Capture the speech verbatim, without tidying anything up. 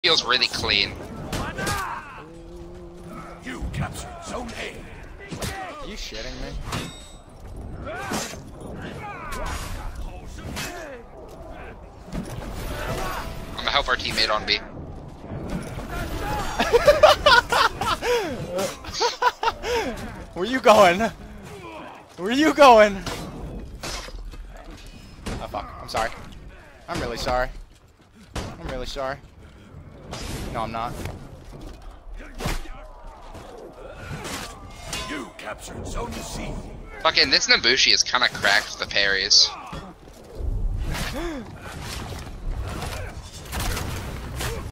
Feels really clean. You captured Zone A. Are you shitting me? I'm gonna help our teammate on B. Where you going? Where you going? Oh fuck, I'm sorry. I'm really sorry. I'm really sorry. No, I'm not. You captured Zone C. Fucking this Nabushi is kinda cracked with the parries.